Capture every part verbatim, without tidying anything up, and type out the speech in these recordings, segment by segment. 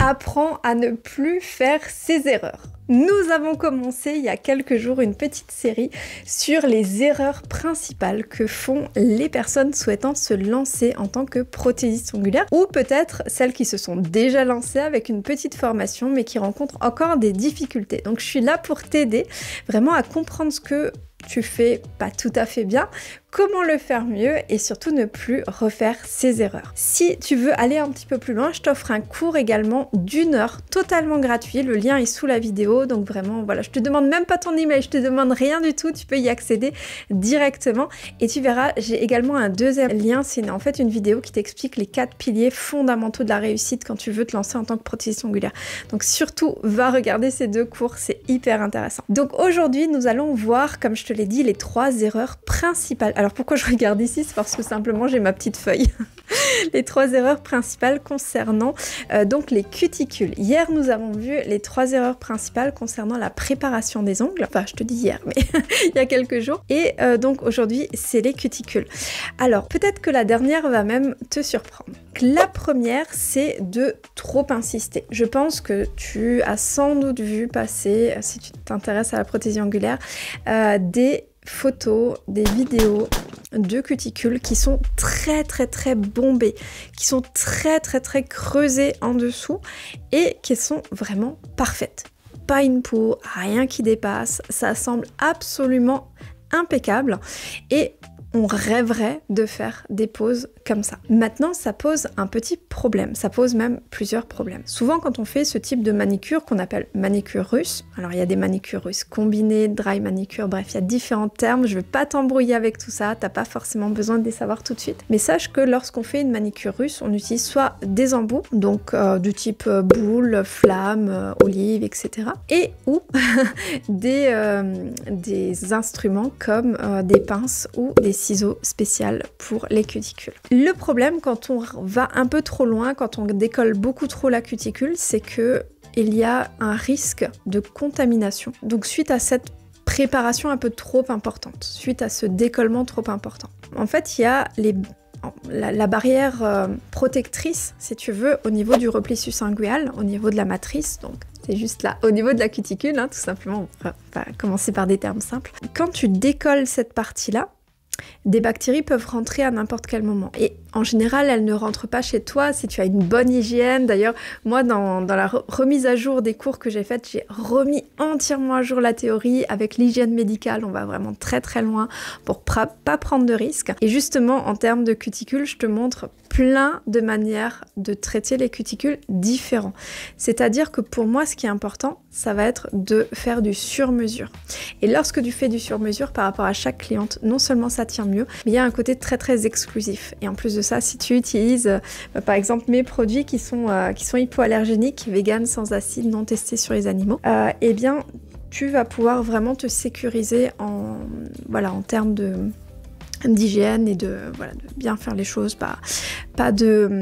Apprends à ne plus faire ces erreurs. Nous avons commencé il y a quelques jours une petite série sur les erreurs principales que font les personnes souhaitant se lancer en tant que prothésiste ongulaire, ou peut-être celles qui se sont déjà lancées avec une petite formation mais qui rencontrent encore des difficultés. Donc je suis là pour t'aider vraiment à comprendre ce que tu fais pas tout à fait bien, comment le faire mieux et surtout ne plus refaire ces erreurs. Si tu veux aller un petit peu plus loin, je t'offre un cours également d'une heure totalement gratuit. Le lien est sous la vidéo, donc vraiment voilà, je te demande même pas ton email, je te demande rien du tout, tu peux y accéder directement et tu verras, j'ai également un deuxième lien, c'est en fait une vidéo qui t'explique les quatre piliers fondamentaux de la réussite quand tu veux te lancer en tant que prothésiste ongulaire. Donc surtout, va regarder ces deux cours, c'est hyper intéressant. Donc aujourd'hui, nous allons voir, comme je te l'ai dit, les trois erreurs principales. Alors pourquoi je regarde ici? C'est parce que simplement j'ai ma petite feuille. Les trois erreurs principales concernant euh, donc les cuticules. Hier, nous avons vu les trois erreurs principales concernant la préparation des ongles. Enfin, je te dis hier, mais il y a quelques jours. Et euh, donc aujourd'hui, c'est les cuticules. Alors, peut-être que la dernière va même te surprendre. La première, c'est de trop insister. Je pense que tu as sans doute vu passer, si tu t'intéresses à la prothésie angulaire, euh, des photos, des vidéos de cuticules qui sont très très très bombées, qui sont très très très creusées en dessous et qui sont vraiment parfaites. Pas une peau, rien qui dépasse, ça semble absolument impeccable et on rêverait de faire des poses comme ça. Maintenant, ça pose un petit problème, ça pose même plusieurs problèmes. Souvent, quand on fait ce type de manicure qu'on appelle manicure russe, alors il y a des manicures russes combinées, dry manicure, bref, il y a différents termes, je vais pas t'embrouiller avec tout ça, t'as pas forcément besoin de les savoir tout de suite. Mais sache que lorsqu'on fait une manicure russe, on utilise soit des embouts, donc euh, du type euh, boule, flamme, euh, olive, et cetera. Et ou des, euh, des instruments comme euh, des pinces ou des ciseaux spéciales pour les cuticules. Le problème quand on va un peu trop loin, quand on décolle beaucoup trop la cuticule, c'est que il y a un risque de contamination. Donc suite à cette préparation un peu trop importante, suite à ce décollement trop important, en fait il y a les La, la barrière euh, protectrice, si tu veux, au niveau du repli sus-inguinal, au niveau de la matrice, donc c'est juste là, au niveau de la cuticule, hein, tout simplement, on va commencer par des termes simples. Quand tu décolles cette partie-là, des bactéries peuvent rentrer à n'importe quel moment. Et en général, elles ne rentrent pas chez toi si tu as une bonne hygiène. D'ailleurs, moi, dans, dans la remise à jour des cours que j'ai faites, j'ai remis entièrement à jour la théorie avec l'hygiène médicale. On va vraiment très très loin pour pas prendre de risques. Et justement, en termes de cuticules, je te montre plein de manières de traiter les cuticules différents. C'est-à-dire que pour moi, ce qui est important, ça va être de faire du sur-mesure. Et lorsque tu fais du sur-mesure par rapport à chaque cliente, non seulement ça tient mieux, mais il y a un côté très très exclusif. Et en plus de ça, si tu utilises euh, par exemple mes produits qui sont, euh, qui sont hypoallergéniques, vegan, sans acide, non testés sur les animaux, euh, eh bien tu vas pouvoir vraiment te sécuriser en, voilà, en termes de d'hygiène et de, voilà, de bien faire les choses, pas, pas de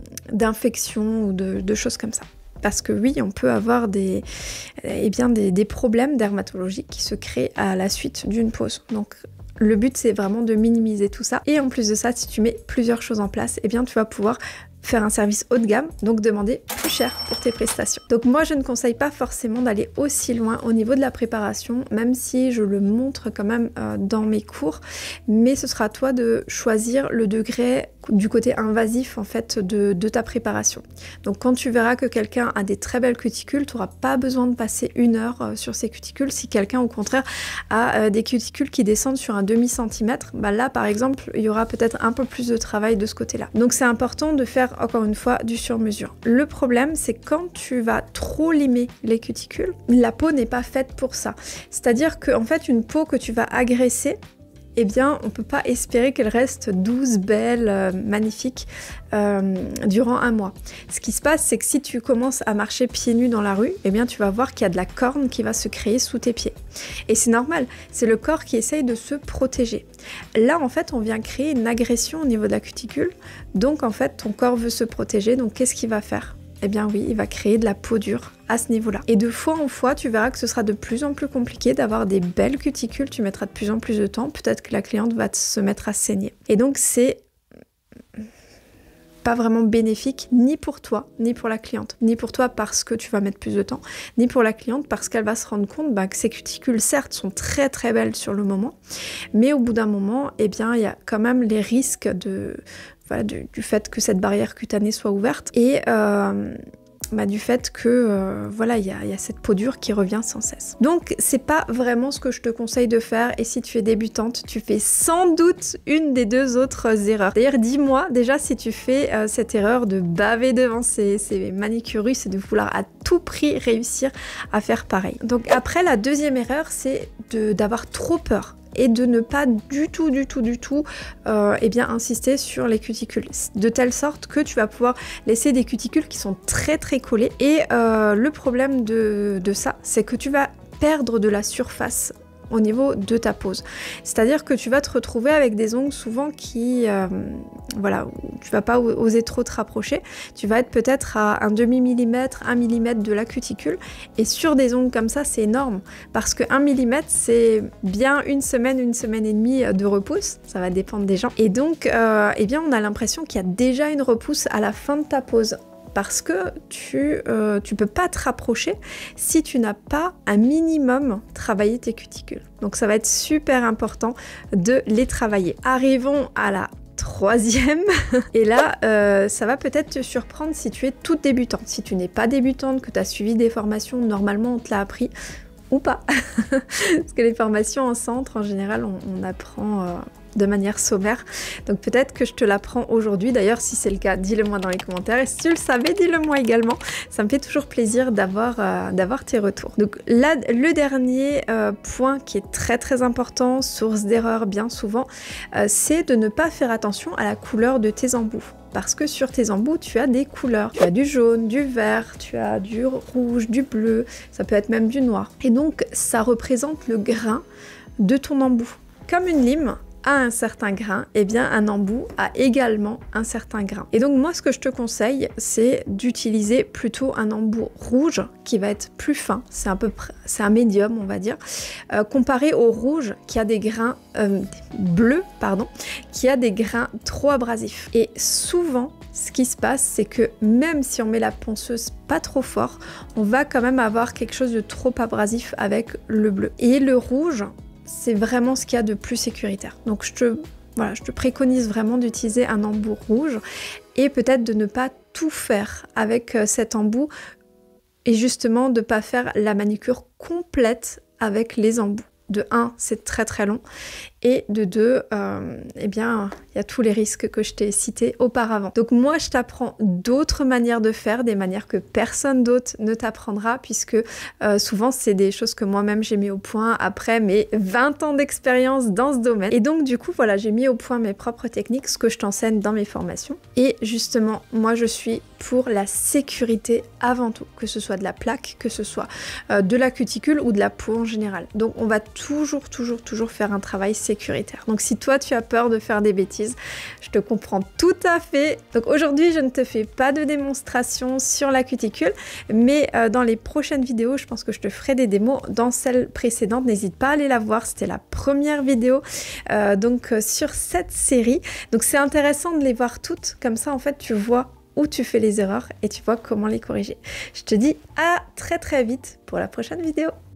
d'infection ou de, de choses comme ça. Parce que oui, on peut avoir des, eh bien des, des problèmes dermatologiques qui se créent à la suite d'une pose. Donc le but, c'est vraiment de minimiser tout ça. Et en plus de ça, si tu mets plusieurs choses en place, eh bien tu vas pouvoir faire un service haut de gamme, donc demander plus cher pour tes prestations. Donc moi, je ne conseille pas forcément d'aller aussi loin au niveau de la préparation, même si je le montre quand même euh, dans mes cours, mais ce sera à toi de choisir le degré du côté invasif en fait de, de ta préparation. Donc quand tu verras que quelqu'un a des très belles cuticules, tu n'auras pas besoin de passer une heure euh, sur ces cuticules. Si quelqu'un au contraire a euh, des cuticules qui descendent sur un demi centimètre, bah là par exemple, il y aura peut-être un peu plus de travail de ce côté-là. Donc c'est important de faire encore une fois du sur-mesure. Le problème, c'est quand tu vas trop limer les cuticules, la peau n'est pas faite pour ça. C'est-à-dire qu'en fait, une peau que tu vas agresser, eh bien, on ne peut pas espérer qu'elle reste douce, belle, euh, magnifique euh, durant un mois. Ce qui se passe, c'est que si tu commences à marcher pieds nus dans la rue, eh bien, tu vas voir qu'il y a de la corne qui va se créer sous tes pieds. Et c'est normal, c'est le corps qui essaye de se protéger. Là, en fait, on vient créer une agression au niveau de la cuticule. Donc, en fait, ton corps veut se protéger. Donc, qu'est-ce qu'il va faire ? Eh bien oui, il va créer de la peau dure à ce niveau-là. Et de fois en fois, tu verras que ce sera de plus en plus compliqué d'avoir des belles cuticules, tu mettras de plus en plus de temps, peut-être que la cliente va se mettre à saigner. Et donc c'est pas vraiment bénéfique ni pour toi, ni pour la cliente. Ni pour toi parce que tu vas mettre plus de temps, ni pour la cliente parce qu'elle va se rendre compte bah, que ces cuticules, certes, sont très très belles sur le moment, mais au bout d'un moment, eh bien, il y a quand même les risques de, voilà, du, du fait que cette barrière cutanée soit ouverte et euh, bah, du fait que euh, voilà, il y, y a cette peau dure qui revient sans cesse. Donc c'est pas vraiment ce que je te conseille de faire, et si tu es débutante, tu fais sans doute une des deux autres erreurs. D'ailleurs, dis-moi déjà si tu fais euh, cette erreur de baver devant ces, ces manicures russes et de vouloir à tout prix réussir à faire pareil. Donc après, la deuxième erreur, c'est d'avoir trop peur et de ne pas du tout, du tout, du tout euh, eh bien, insister sur les cuticules, de telle sorte que tu vas pouvoir laisser des cuticules qui sont très très collées. Et euh, le problème de, de ça, c'est que tu vas perdre de la surface au niveau de ta pose. C'est-à-dire que tu vas te retrouver avec des ongles souvent qui, euh, voilà, tu vas pas oser trop te rapprocher, tu vas être peut-être à un demi-millimètre, un millimètre de la cuticule, et sur des ongles comme ça, c'est énorme, parce que un millimètre, c'est bien une semaine, une semaine et demie de repousse, ça va dépendre des gens, et donc, euh, eh bien, on a l'impression qu'il y a déjà une repousse à la fin de ta pose. Parce que tu euh, tu peux pas te rapprocher si tu n'as pas un minimum travaillé tes cuticules. Donc ça va être super important de les travailler. Arrivons à la troisième, et là euh, ça va peut-être te surprendre si tu es toute débutante. Si tu n'es pas débutante, que tu as suivi des formations, normalement on te l'a appris, ou pas. Parce que les formations en centre, en général, on, on apprend... Euh, de manière sommaire, donc peut-être que je te l'apprends aujourd'hui. D'ailleurs, si c'est le cas, dis-le moi dans les commentaires, et si tu le savais, dis-le moi également, ça me fait toujours plaisir d'avoir euh, d'avoir tes retours. Donc là, le dernier euh, point qui est très très important, source d'erreur bien souvent, euh, c'est de ne pas faire attention à la couleur de tes embouts. Parce que sur tes embouts, tu as des couleurs. Tu as du jaune, du vert, tu as du rouge, du bleu, ça peut être même du noir. Et donc, ça représente le grain de ton embout. Comme une lime a un certain grain, et eh bien un embout a également un certain grain. Et donc moi, ce que je te conseille, c'est d'utiliser plutôt un embout rouge qui va être plus fin, c'est à peu près, c'est un médium on va dire, euh, comparé au rouge qui a des grains euh, bleus, pardon, qui a des grains trop abrasifs. Et souvent, ce qui se passe, c'est que même si on met la ponceuse pas trop fort, on va quand même avoir quelque chose de trop abrasif avec le bleu. Et le rouge, c'est vraiment ce qu'il y a de plus sécuritaire. Donc je te, voilà, je te préconise vraiment d'utiliser un embout rouge et peut-être de ne pas tout faire avec cet embout et justement de ne pas faire la manicure complète avec les embouts. De un, c'est très très long, et de deux, euh, eh bien, il y a tous les risques que je t'ai cités auparavant. Donc moi, je t'apprends d'autres manières de faire, des manières que personne d'autre ne t'apprendra, puisque euh, souvent, c'est des choses que moi-même j'ai mis au point après mes vingt ans d'expérience dans ce domaine. Et donc, du coup, voilà, j'ai mis au point mes propres techniques, ce que je t'enseigne dans mes formations. Et justement, moi, je suis pour la sécurité avant tout, que ce soit de la plaque, que ce soit euh, de la cuticule ou de la peau en général. Donc, on va toujours, toujours, toujours faire un travail sécuritaire. Donc si toi tu as peur de faire des bêtises, je te comprends tout à fait. Donc aujourd'hui je ne te fais pas de démonstration sur la cuticule, mais euh, dans les prochaines vidéos, je pense que je te ferai des démos. Dans celle précédente, n'hésite pas à aller la voir, c'était la première vidéo euh, donc euh, sur cette série. Donc c'est intéressant de les voir toutes, comme ça en fait tu vois où tu fais les erreurs et tu vois comment les corriger. Je te dis à très très vite pour la prochaine vidéo.